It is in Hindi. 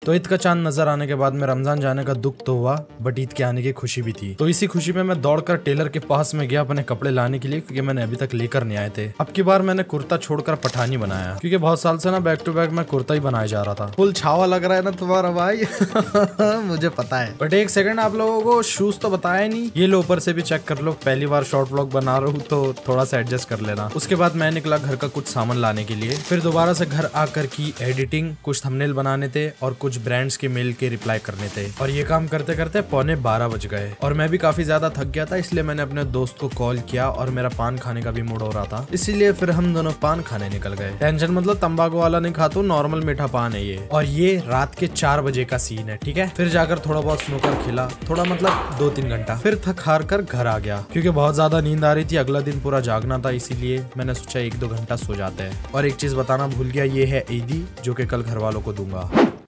तो ईद का चांद नजर आने के बाद में रमजान जाने का दुख तो हुआ, बट ईद के आने की खुशी भी थी। तो इसी खुशी में मैं दौड़कर टेलर के पास में गया अपने कपड़े लाने के लिए, क्योंकि मैंने अभी तक लेकर नहीं आए थे। अब की बार मैंने कुर्ता छोड़कर पठानी बनाया, क्योंकि बहुत साल से ना बैक टू बैक मैं कुर्ता ही बनाया जा रहा था। फुल छावा लग रहा है ना तुम्हारा भाई मुझे पता है, बट एक सेकंड, आप लोगों को शूज तो बताया नहीं। ये लो ऊपर से भी चेक कर लो, पहली बार शॉर्ट व्लॉग बना रहा हूँ तो थोड़ा सा एडजस्ट कर लेना। उसके बाद मैं निकला घर का कुछ सामान लाने के लिए, फिर दोबारा से घर आकर की एडिटिंग, कुछ थंबनेल बनाने थे और कुछ ब्रांड्स के मेल के रिप्लाई करने थे। और ये काम करते करते 11:15 बज गए और मैं भी काफी ज्यादा थक गया था, इसलिए मैंने अपने दोस्त को कॉल किया और मेरा पान खाने का भी मूड हो रहा था, इसीलिए फिर हम दोनों पान खाने निकल गए। टेंशन मतलब तंबाकू वाला नहीं खाता, नॉर्मल मीठा पान है ये। और ये रात के 4 बजे का सीन है, ठीक है। फिर जाकर थोड़ा बहुत स्नूकर खेला, थोड़ा मतलब 2-3 घंटा, फिर थक हार कर घर आ गया, क्योंकि बहुत ज्यादा नींद आ रही थी। अगला दिन पूरा जागना था, इसीलिए मैंने सोचा 1-2 घंटा सो जाते हैं। और एक चीज बताना भूल गया, ये है ईदी जो कि कल घर वालों को दूंगा।